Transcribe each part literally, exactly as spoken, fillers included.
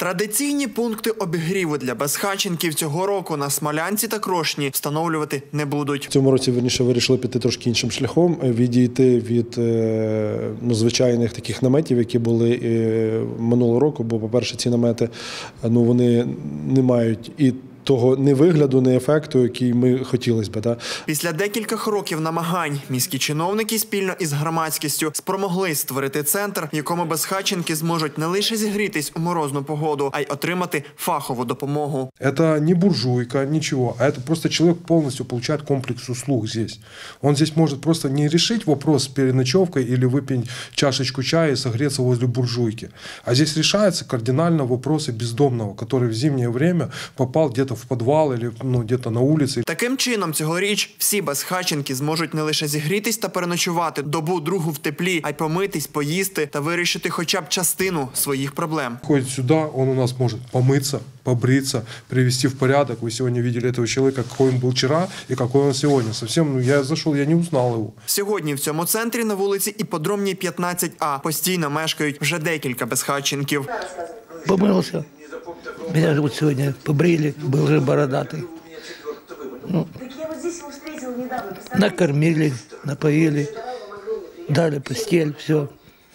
Традиційні пункти обігріву для безхатченків цього року на Смолянці та Крошні встановлювати не будуть. В цьому році, вірніше, вирішили піти трошки іншим шляхом, відійти від ну, звичайних таких наметів, які були минулого року, бо, по-перше, ці намети, ну, вони не мають і того ні вигляду, ні ефекту, який ми хотілося б. Да? Після декількох років намагань міські чиновники спільно із громадськістю спромоглись створити центр, в якому безхатченки зможуть не лише зігрітись у морозну погоду, а й отримати фахову допомогу. Це не буржуйка, нічого, а це просто чоловік повністю отримує комплекс услуг здесь. Він здесь може просто не вирішити вопрос з переночовкою або випити чашечку чаю і согреться возле буржуйки. А здесь решается кардинально вопросы бездомного, который в зимнее время попал где-то в підвал або ну, где-то на вулиці. Таким чином, цьогоріч всі безхатченки зможуть не лише зігрітись та переночувати добу другу в теплі, а й помитись, поїсти та вирішити хоча б частину своїх проблем. Ходить сюди, він у нас може помитися, побриться, привести в порядок. Ви сьогодні бачили цього чоловіка, який він був вчора і який він сьогодні. Совсем, ну, я зайшов, я не узнав його. Сьогодні в цьому центрі на вулиці Іпподромній, п'ятнадцять А постійно мешкають вже декілька безхатченків. Помився. Меня вот сегодня побрили, был же бородатый. Ну, накормили, напоили, дали постель, все.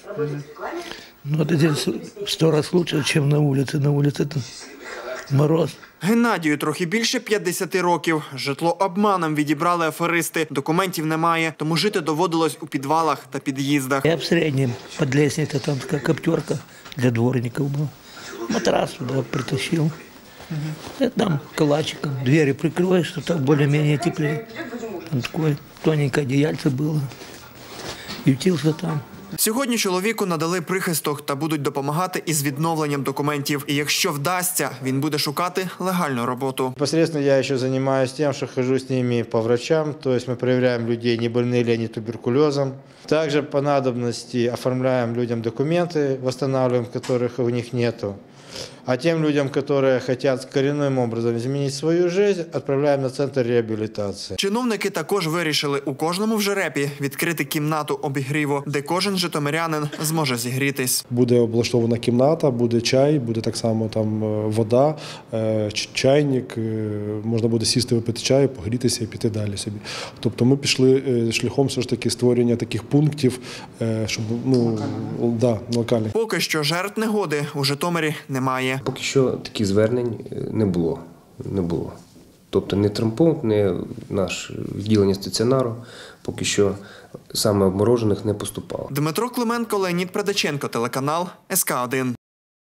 Ну, это здесь в сто раз лучше, чем на улице. На улице это мороз. Геннадію трохи більше п'ятдесяти років. Житло обманом відібрали аферисти. Документів немає, тому жити доводилось у підвалах та під'їздах. Я в среднем под лестницей, там такая коптерка для дворников была. Матрас туда притащил. Угу. Там калачиком двери прикрываешь, что так более-менее теплее. Там такое тоненькое одеяльце было. Ютился там. Сьогодні чоловіку надали прихисток та будуть допомагати із відновленням документів. І якщо вдасться, він буде шукати легальну роботу. Непосредственно я ще займаюся тим, що ходжу з ними по врачам. Тобто ми перевіряємо людей, не больні ли вони туберкульозом. Також по надобності оформляємо людям документи, відновлюємо, яких у них немає. А тем людям, которые хотят коренным образом изменить свою жизнь, отправляем на центр реабілітації. Чиновники також вирішили у кожному в жерепі відкрити кімнату обігріву, де кожен житомирянин зможе зігрітись. Буде облаштована кімната, буде чай, буде так само там вода, чайник, можна буде сісти, випити чаю, погрітися і піти далі собі. Тобто ми пішли шляхом все ж таки створення таких пунктів, щоб, ну, да, локальних. Поки що жертв негоди у Житомирі немає. Поки що таких звернень не було. Не було. Тобто не травмпункт, не наш відділення стаціонару, поки що саме обморожених не поступало. Дмитро Клименко, Леонід Предаченко, телеканал ес ка один.